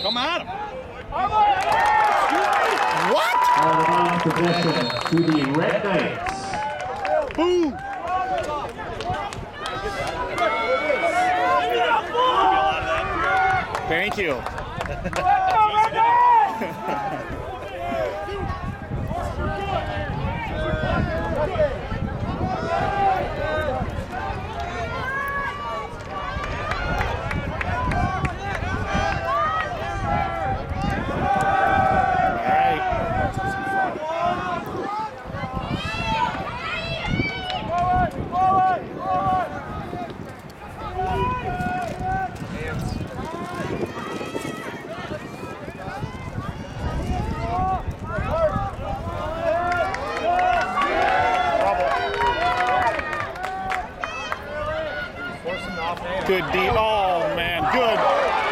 Come at him. What? On possession to the Red Knights. Boom. Thank you. Good D. Oh, man. Good.